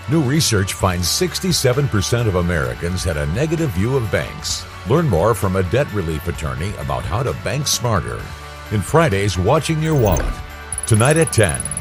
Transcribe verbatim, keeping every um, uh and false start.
New research finds sixty-seven percent of Americans had a negative view of banks. Learn more from a debt relief attorney about how to bank smarter in Friday's Watching Your Wallet, tonight at ten.